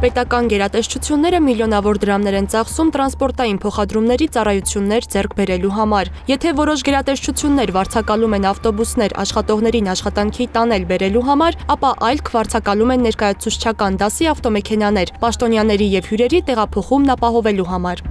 Պետական գերատեսչությունները միլիոնավոր դրամներ են ծախսում տրանսպորտային փոխադրումների ծառայություններ ձեռք բերելու համար։ Եթե որոշ գերատեսչություններ վարձակալում են ավտոբուսներ աշխատողներին աշխատանքի տանել բերելու համար, ապա այլք վարձակալում են ներկայացուցչական դասի ավտոմեքենաներ, պաշտոնյաների և հյուրերի տեղափոխումն ապահովելու համար։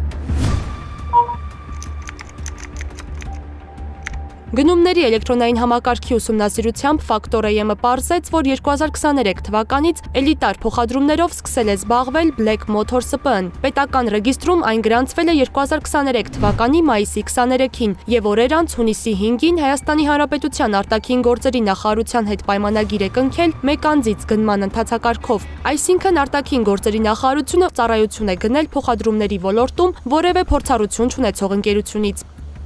Գնումների էլեկտրոնային համակարգի ուսումնասիրությամբ Factor AM-ը պարզեց, որ 2023 թվականից էլիտար փոխադրումներով սկսել է զբաղվել Black Motor ՍՊԸ-ն։ Պետական ռեգիստրում այն գրանցվել է 2023 թվականի մայիսի 23-ին և օրեր անց հունիսի 5-ին Հայաստանի Հանրապետության արտաքին գործերի նախարարության հետ պայմանագիր է կնքել մեկ անձից գնման ընթացակարգով։ Այսինքն արտաքին գործերի նախարարությունը ծառայություն է գնել փոխադրումների ոլորտում որևէ փորձառություն չունեցող ընկերությունից։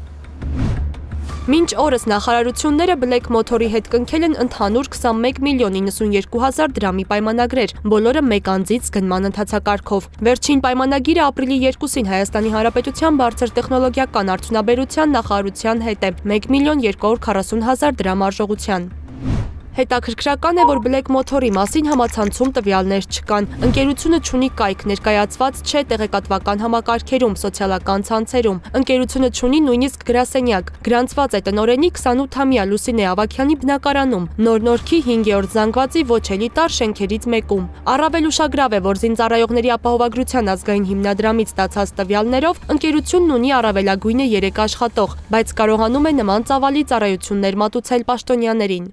Մինչ օրս նախարարությունները Black Motor-ի հետ կնքել են ընդհանուր 21 միլիոն 92 հազար դրամի պայմանագրեր, բոլորը մեկ անձից գնման ընթացակարգով։ Վերջին պայմանագիրը ապրիլի 2-ին Հայաստանի Հանրապետության բարձր տեխնոլոգիական արդյունաբերության նախարարության հետ է 1 միլիոն 240 հազար դրամ արժողության։ Հետաքրքրական է, որ Black Motor-ի մասին համացանցում տվյալներ չկան։ Ընկերությունը չունի կայք, ներկայացված չէ տեղեկատվական համակարգերում, սոցիալական ցանցերում։ Ընկերությունը չունի նույնիսկ գրասենյակ։ Գրանցված է տնօրենի 28-ամյա Լուսինե Ավագյանի բնակարանում, Նոր-Նորքի 5-րդ զանգվածի ոչ էլիտար շենքերից մեկում։ Առավել ուշագրավ է, որ Զինծառայողների ապահովագրության ազգային հիմնադրամից ստացած տվյալներով ընկերությունն ունի առավելագույնը 3 աշխատող, բայց կարողանում է նման ծավալի ծառայություններ մատուցել պաշտոնյաներին։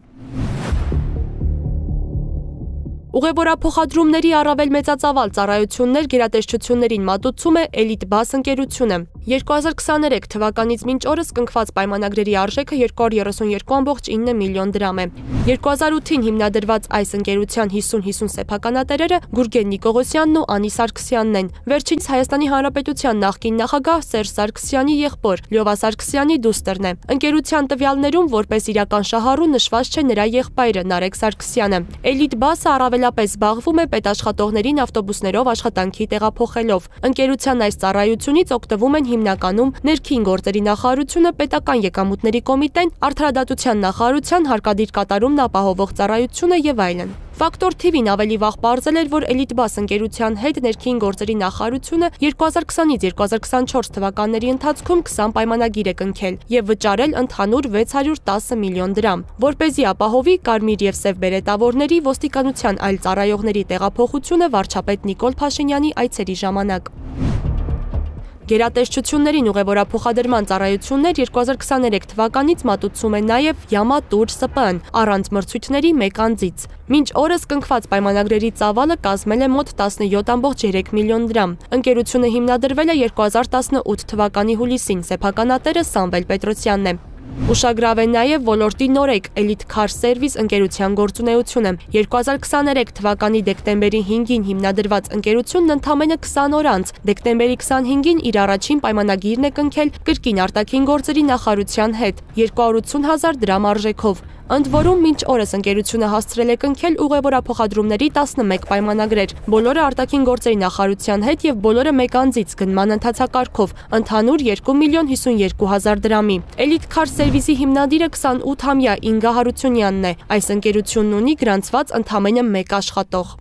Ուղևորափոխադրումների առավել մեծածավալ ծառայություններ գերատեսչություններին մատուցում է Elite-Bus ընկերությունը։ 2023 թվականից մինչ օրս կնքված պայմանագրերի արժեքը 232.9 միլիոն դրամ է։ 2008-ին հիմնադրված այս ընկերության 50-50 սեփականատերերը Գուրգեն Նիկողոսյանն ու Անի Սարգսյանն են։ Վերջինս Հայաստանի Հանրապետության նախկին նախագահ Սերժ Սարգսյանի եղբոր Լյովա Սարգսյանի դուստրն է։ Ընկերության տվյալներում որպես իրական շահառու նշված չէ նրա եղբայրը Նարեկ Սարգսյանը։ Elite-Bus-ը առավելապես զբաղվում է պետաշխատողներին ավտոբուսներով աշխատանքի տեղափոխելով։ Ընկերության այս ծառայությունից օգտվում են հիմնականում ներքին գործերի նախարարությունը, պետական եկամուտների կոմիտեն, արդարադատության նախարարության հարկադիր կատարումն ապահովող ծառայությունը եւ այլն։ Factor TV-ն ավելի վաղ պարզել էր, որ Elite-Bus ընկերության հետ ներքին գործերի նախարարությունը 2020-ից 2024 թվականների ընթացքում 20 պայմանագիր է կնքել եւ վճարել ընդհանուր 610 միլիոն դրամ, որպեսզի ապահովի կարմիր եւ սև բերետավորների ոստիկանության այլ ծառայողների տեղափոխությունը վարչապետ Նիկոլ Փաշինյանի այցերի ժամանակ։ Գերատեսչություններին ուղևորափոխադրման ծառայություններ 2023 թվականից մատուցում է նաև Yama Tour ՍՊԸ-ն առանց մրցույթների մեկ անձից։ Մինչ օրս կնքված պայմանագրերի ծավալը կազմել է մոտ 17.3 միլիոն դրամ։ Ընկերությունը հիմնադրվել է 2018 թվականի հուլիսին, սեփականատերը Սամվել Պետրոսյանն է։ Ուշագրավ է նաև ոլորտի նորեկ Elite Car Service ընկերության գործունեությունը։ 2023 թվականի դեկտեմբերի 5-ին հիմնադրված ընկերությունն ընդամենը 20 օր անց դեկտեմբերի 25-ին իր առաջին պայմանագիրն է կնքել կրկին արտաքին գործերի նախարարության հետ 280 հազար դրամ արժեքով։ Ընդ որում մինչ օրս ընկերությունը հասցրել է կնքել ուղևորափոխադրումների 11 պայմանագրեր, բոլորը արտաքին գործերի նախարարության հետ եւ բոլորը մեկ անձից գնման ընթացակարգով, ընդհանուր 2 միլիոն 52 հազար դրամի։ Elite Car Service-ի հիմնադիրը 28-ամյա Ինգա Հարությունյանն է։ Այս ընկերությունն ունի գրանցված ընդամենը մեկ աշխատող։